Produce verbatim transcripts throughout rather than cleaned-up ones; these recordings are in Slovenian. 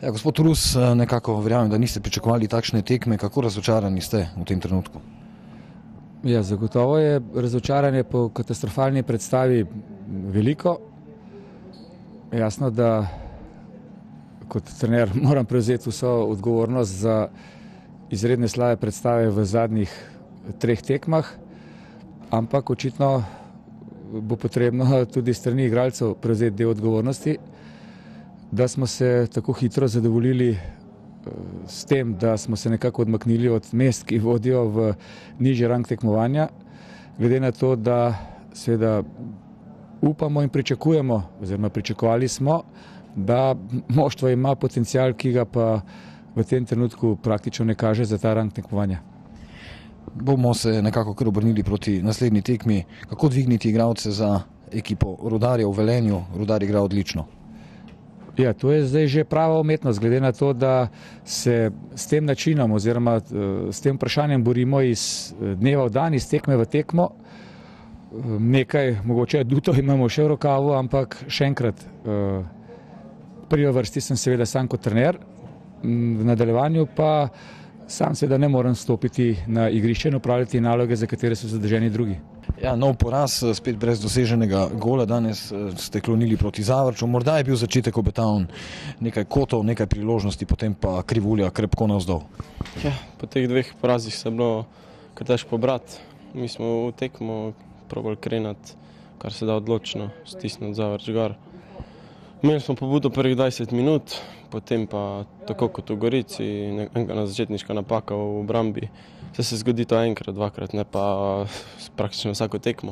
Ja, gospod Rus, nekako verjamem, da niste pričakovali takšne tekme. Kako razočarani ste v tem trenutku? Ja, zagotovo je razočaranje po katastrofalni predstavi veliko. Jasno, da kot trener moram prevzeti vso odgovornost za izredne slabe predstave v zadnjih treh tekmah, ampak očitno bo potrebno tudi s strani igralcev prevzeti del odgovornosti, da smo se tako hitro zadovoljili s tem, da smo se nekako odmaknili od mest, ki vodijo v nižji rang tekmovanja, glede na to, da seveda upamo in pričakujemo, oziroma pričakovali smo, da moštvo ima potencial, ki ga pa v tem trenutku praktično ne kaže za ta rang tekmovanja. Bomo se nekako kar obrnili proti naslednji tekmi. Kako dvigniti igralce za ekipo Rudarja v Velenju? Rudar igra odlično. Ja, to je zdaj že prava umetnost, glede na to, da se s tem načinom oziroma s tem vprašanjem borimo iz dneva v dan, iz tekme v tekmo. Nekaj, mogoče adutov imamo še v rokavu, ampak še enkrat, prvi vrsti sem seveda sam kot trener, v nadaljevanju pa sam seveda ne morem stopiti na igrišče in opravljati naloge, za katere so zadolženi drugi. Ja, nov poraz, spet brez doseženega gola, danes ste klonili proti Zavrču. Morda je bil začetek obetaven, nekaj kotov, nekaj priložnosti, potem pa krivulja krepko navzdol. Ja, po teh dveh porazih se je bilo kar težko pobrati. Mi smo v tekmo probali krenati, kar se da odločno, stisniti Zavrč gor. Imeli smo pobudo prvih dvajset minut, potem pa tako kot v Gorici, ena začetniška napaka v obrambi. Vse se zgodi to enkrat, dvakrat, ne pa praktično vsako tekmo.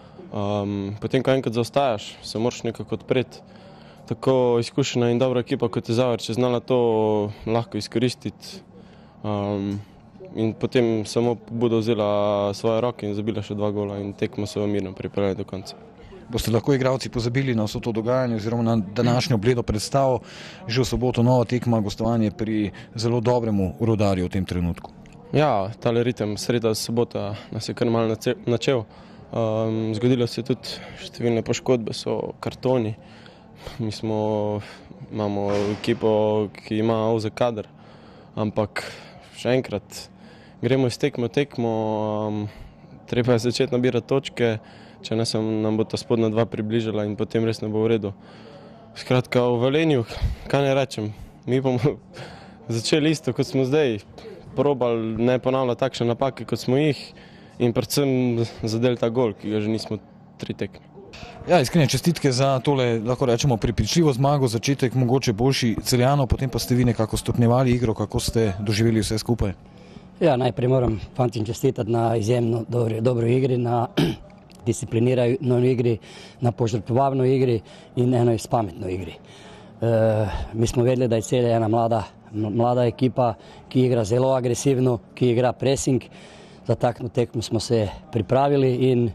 Um, potem, ko enkrat zaostajaš, se moraš nekako odpreti. Tako izkušena in dobra ekipa kot je Zavrč je znala to lahko izkoristiti. Um, in potem samo pobudo vzela svoje roke in zabila še dva gola in tekmo so mirno pripravili do konca. Boste lahko igralci pozabili na vso to dogajanje oziroma na današnjo bledo predstavo? Že v soboto nova tekma, gostovanje pri zelo dobremu Rudarju v tem trenutku. Ja, tale ritem sreda sobota nas je kar malo načel. Um, zgodilo se je tudi številne poškodbe, so kartoni. Mi smo, imamo ekipo, ki ima ozek kader, ampak še enkrat, gremo iz tekme v tekmo, um, treba je začeti nabirati točke, če ne se nam bo ta spodnja dva približala in potem res ne bo v redu. Skratka, v Velenju, kaj ne rečem, mi bomo začeli isto, kot smo zdaj, probali ne ponavljati takšne napake, kot smo jih in predvsem zadeli ta gol, ki ga že nismo tri tekme. Ja, iskrene čestitke za tole, lahko rečemo, prepričljivo zmago, začetek mogoče boljši Celjanov, potem pa ste vi nekako stopnjevali igro, kako ste doživeli vse skupaj? Ja, najprej moram fantim čestitati na izjemno dobro, dobro igri, na disciplinirano igri, na požrtvovano igri in eno pametno igri. E, mi smo vedeli, da je Celje ena mlada, mlada ekipa, ki igra zelo agresivno, ki igra pressing. Za takšno tekmo smo se pripravili in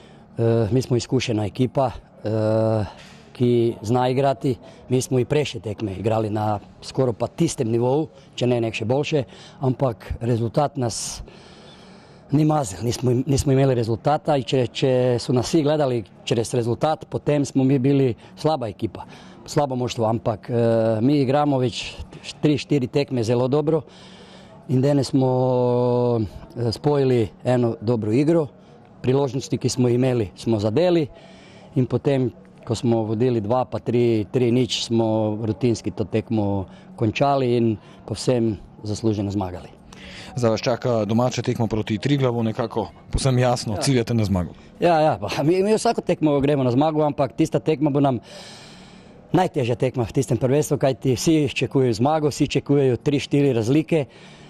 e, mi smo izkušena ekipa, e, ki zna igrati. Mi smo i prejšnje tekme igrali na skoro pa tistem nivovu, če ne nek še boljše, ampak rezultat nas ni mazel, nismo, nismo imeli rezultata i če, če su nas svi gledali čez rezultat, potem smo mi bili slaba ekipa, slabo moštvo, ampak e, mi igramo već tri štiri tekme zelo dobro in danes smo e, spojili eno dobru igru, priložnosti, ki smo imeli, smo zadeli in potem, ko smo vodili dva pa tri, tri nič, smo rutinski to tekmo končali in povsem zasluženo zmagali. Zdaj vas čaka domača tekma proti Triglavu, nekako povsem jasno, ja. Ciljate na zmago. Ja, ja, pa mi, mi vsako tekmo gremo na zmago, ampak tista tekma bo nam najtežja tekma v tistem prvenstvu, kajti vsi čekujejo zmago, vsi čekujejo tri štiri razlike,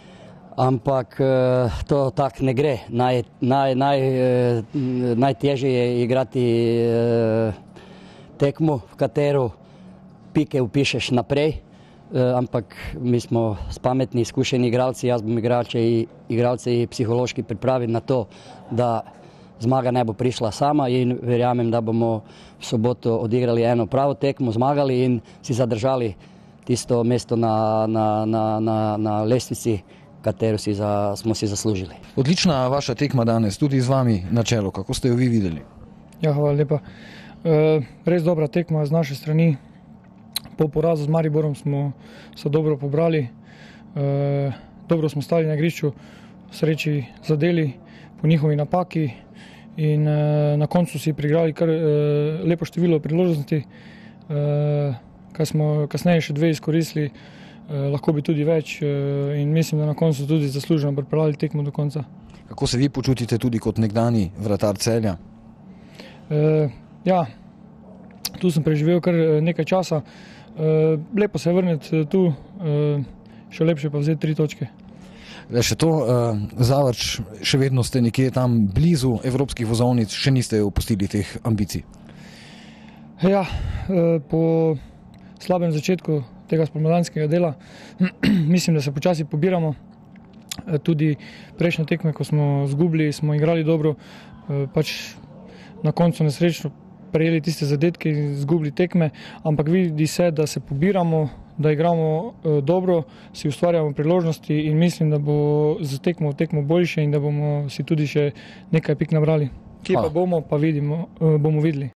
ampak uh, to tak ne gre. Naj, naj, naj, uh, najtežje je igrati uh, tekmo, v katero pike upišeš naprej, uh, ampak mi smo spametni, izkušeni igralci, jaz bom igralce i igralce i psihološki pripraviti na to, da zmaga ne bo prišla sama in verjamem, da bomo v soboto odigrali eno pravo tekmo, zmagali in si zadržali tisto mesto na, na, na, na, na lestvici, katero si za, smo si zaslužili. Odlična vaša tekma danes, tudi z vami na čelu. Kako ste jo vi videli? Ja, hvala lepa. E, res dobra tekma z naše strani. Po porazu z Mariborom smo se dobro pobrali, e, dobro smo stali na igrišču, sreči zadeli po njihovi napaki in e, na koncu si priigrali kar e, lepo število priložnosti, e, kaj smo kasneje še dve izkoristili, e, lahko bi tudi več e, in mislim, da na koncu tudi zasluženo pripeljali tekmo do konca. Kako se vi počutite tudi kot nekdani vratar Celja? E, ja, tu sem preživel kar nekaj časa. E, lepo se je vrniti tu, e, še lepše pa vzeti tri točke. Le še to, uh, Zavrč, še vedno ste nekje tam blizu evropskih vozovnic, še niste opustili teh ambicij? Ja, e, po slabem začetku tega spomladanskega dela mislim, da se počasi pobiramo. E, tudi prejšnje tekme, ko smo zgubili, smo igrali dobro, e, pač na koncu nesrečno prejeli tiste zadetke in zgubili tekme, ampak vidi se, da se pobiramo, da igramo e, dobro, si ustvarjamo priložnosti in mislim, da bo z tekmo v tekmo boljše in da bomo si tudi še nekaj pik nabrali. Kje pa bomo, pa vidimo, e, bomo videli.